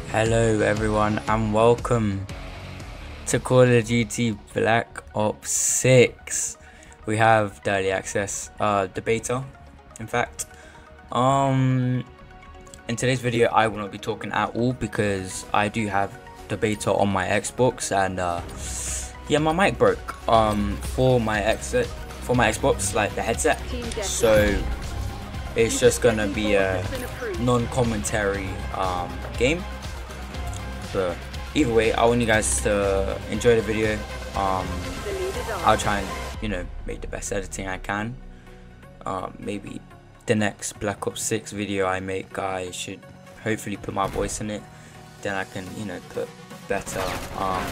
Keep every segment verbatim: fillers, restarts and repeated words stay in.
Hello everyone and welcome to Call of Duty Black Ops six. We have the early access uh, debater. In fact, um, in today's video I will not be talking at all because I do have the beta on my Xbox and uh, yeah, my mic broke um, for my exit for my Xbox, like the headset. So it's just gonna be a non-commentary um, game. So either way, I want you guys to enjoy the video. um, I'll try and, you know, make the best editing I can. Um, maybe the next Black Ops six video I make, I should hopefully put my voice in it, then I can, you know, put better um,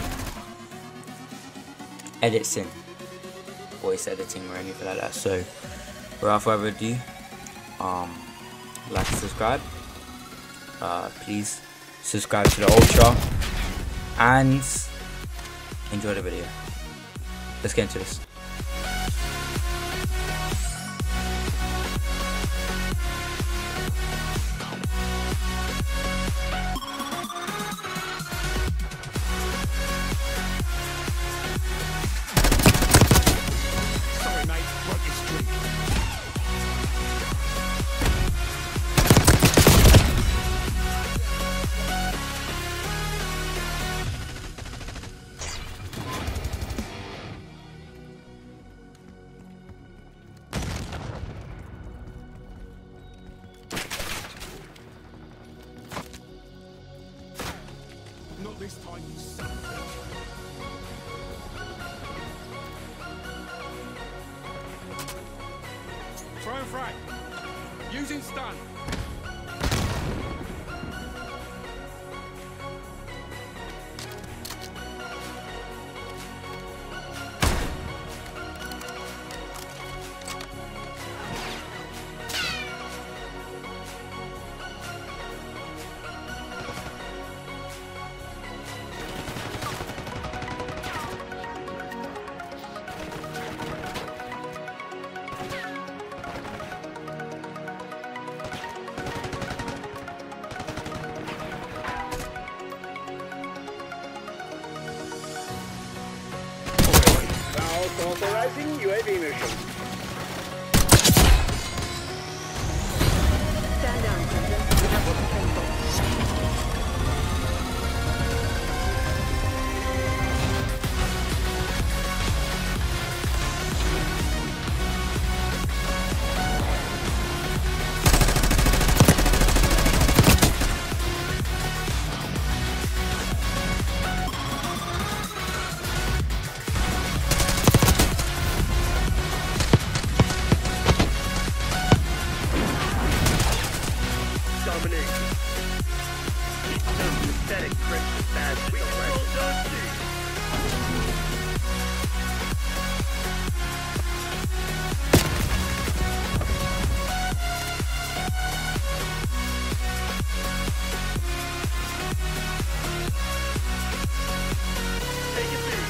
edits in, voice editing or anything like that. So without further ado, um, like and subscribe, uh, please subscribe to the Ultra and enjoy the video. Let's get into this. Sorry mate, broke your streak. Not this time, you son of a bitch. Throw and frag. Using stun. Authorizing U A V mission. Stand down, Crimson. We have what we came for. Domination. Some pathetic Crimson bad situation. Take it big.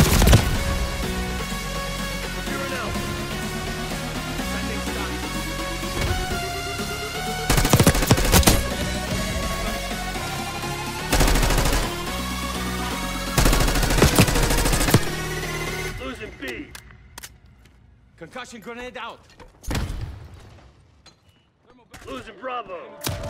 You're an elf. Sending stun. Losing B. Concussion grenade out. Losing Bravo.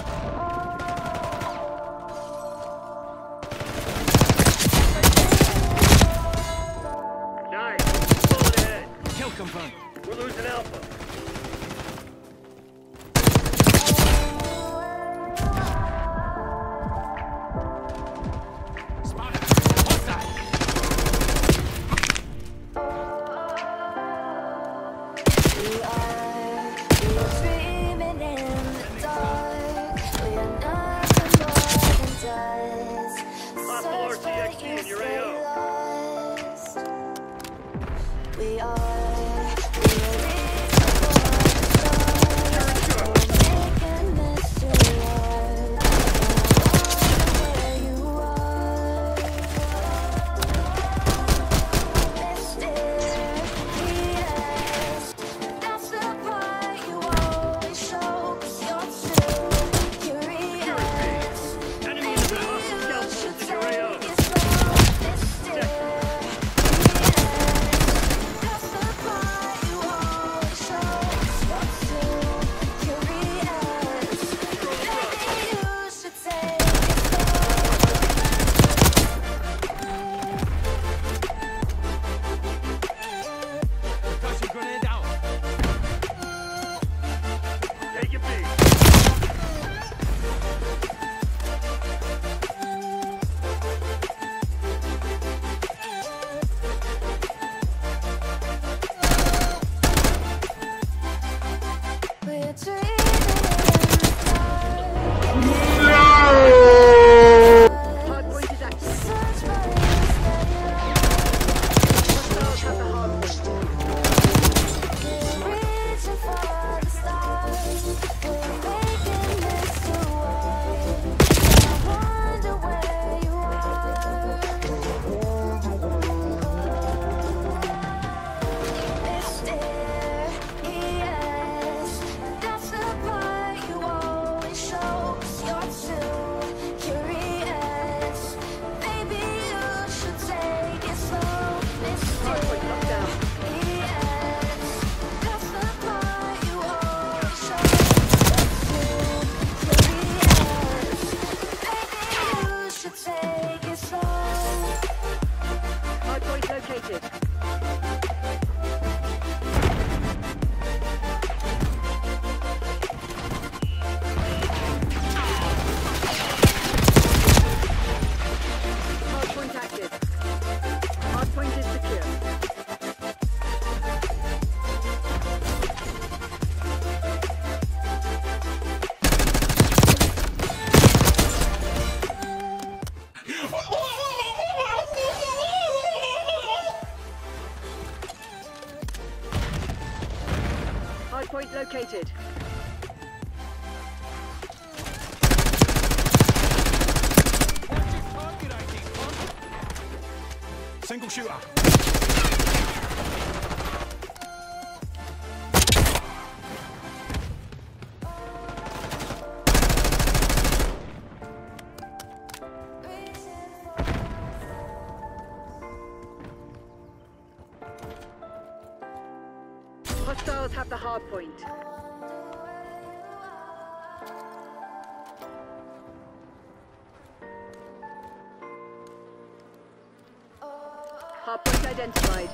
Nice. Bullet ahead. Kill confirmed. We're losing Alpha. Spotted. Hostile. We are, we are dreaming in the dark. We are nothing more than dust. Hostile Search R T X but D you in your stay A O. lost. We are, we are reaching for the stars. We're making mystery art. Where you are. Mysterious. That's the part you always show. 'Cause you're too curious. Enemy in the back. located. Watch his target, I D, punk. Single shooter. Hostiles have the hard point. Hard point identified.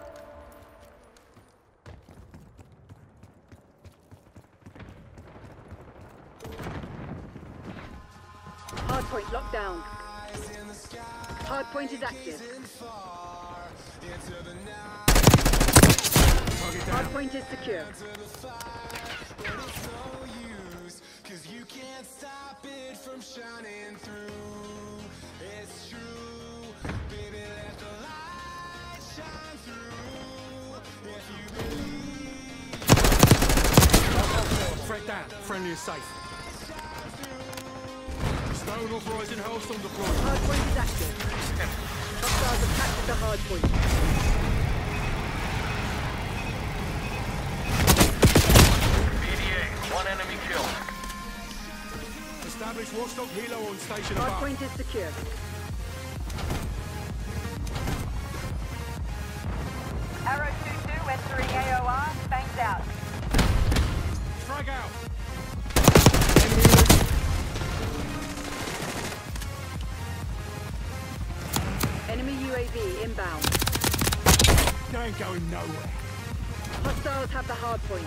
Hard point locked down. Hard point is active. Target Hard down. point is secure. Threat down. Friendly is safe. Stone authorizing Hellstorm deployed. Hard point is active. Hostiles have captured the hard point. B D A, one enemy killed. Establish Watchdog Helo on station Hard above. point is secure. Arrow two two entering A O R, banged out. Frag out. Enemy U A V inbound. They ain't going nowhere. Hostiles have the hard point.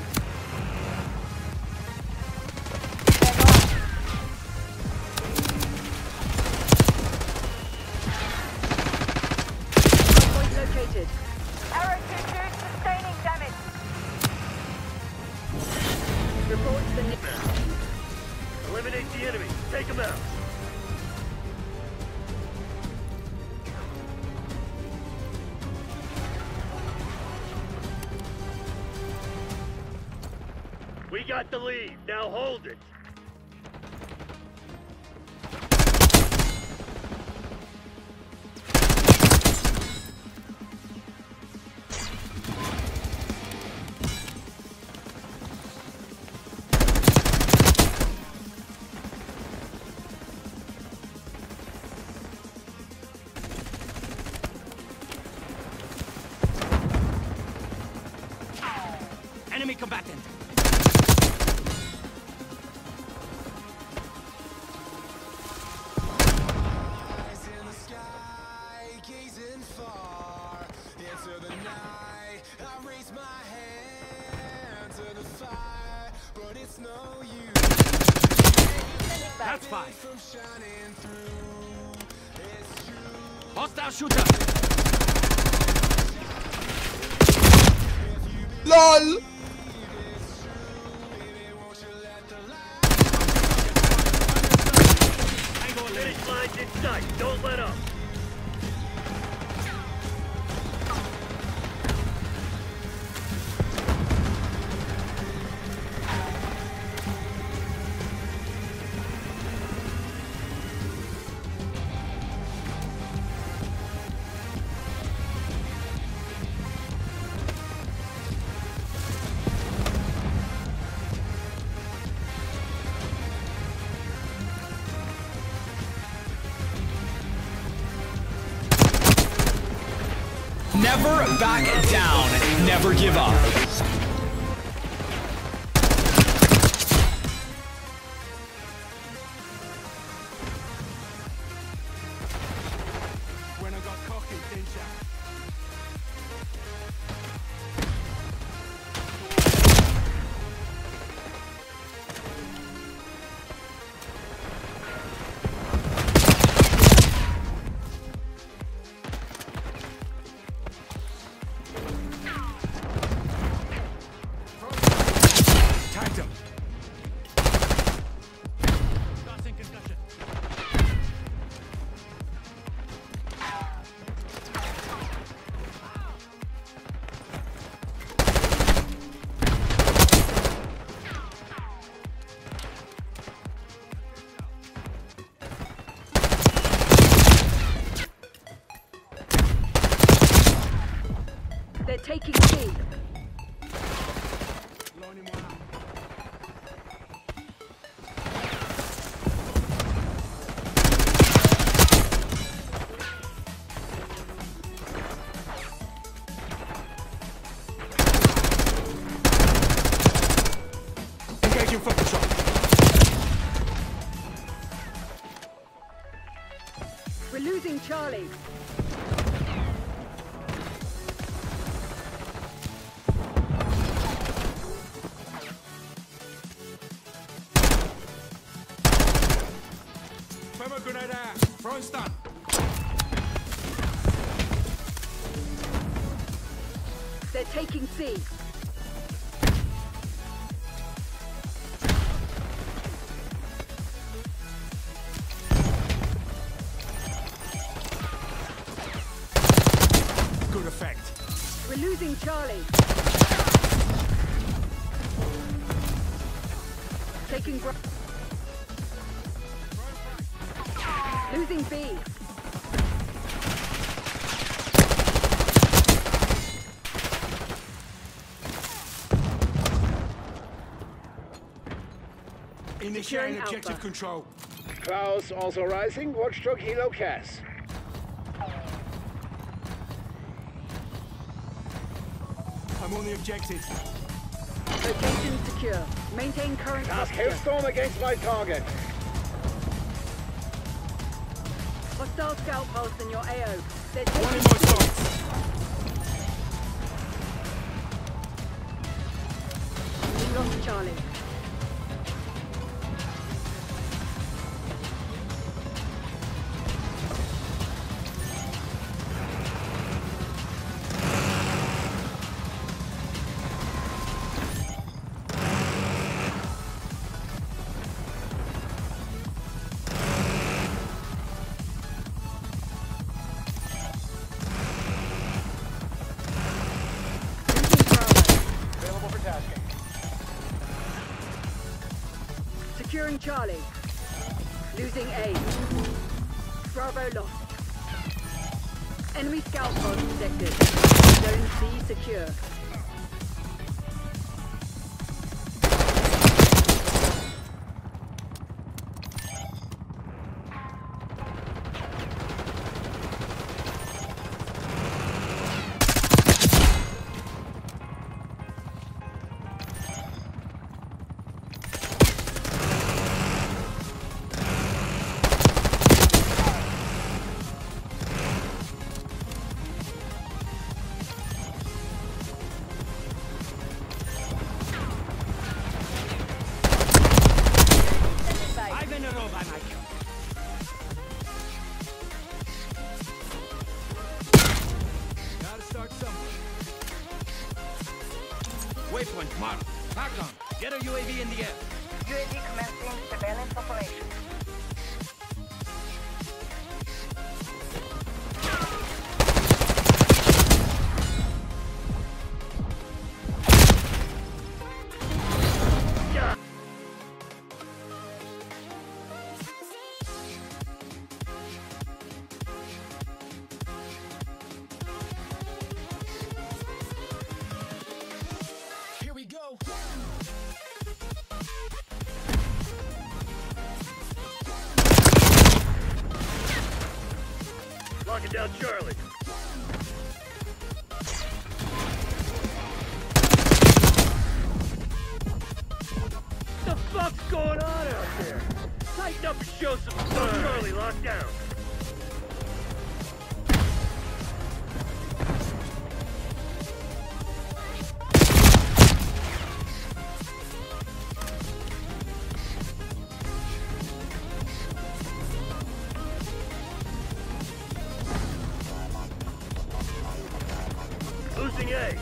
Hard point located. Arrow two two sustaining damage. Report to the next. Eliminate the enemy. Take him out. We got the lead. Now hold it. Enemy combatant. That's fine. Hostile shooter. LOL! Finish line's in sight. Don't let up. Never back down. Never give up. When I got cocky, didn't ya? taking C. Lining one up. Engaging for control. We're losing Charlie. Thermal grenade out. Throwing stun. They're taking C. Good effect. We're losing Charlie. Taking Bra- Losing B. Initiating Securing objective Alpha. control. Klaus also rising. Watchdog Helo Cass. I'm on the objective. Location secure. Maintain current Task posture. Hailstorm against my target. Hostile scout pulse in your A O. They're One in taking my C. sights. We lost Charlie. Available for tasking. Securing Charlie. Losing A. Bravo lost. Enemy scout pod detected. Zone C secure. Gotta start somewhere. Waypoint marked. Pac-on. Get a U A V in the air. U A V commencing surveillance operation. Here we go. Locking down Charlie. The fuck's going on out there? Tighten up and show some fun. Charlie, locked down. Losing A.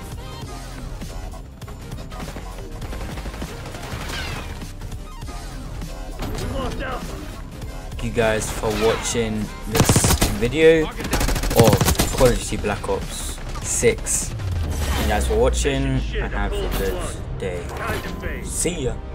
We lost Alpha. Thank you guys for watching this video of Call of Duty Black Ops six. Thank you guys for watching and have a good day. Time to fade. See ya.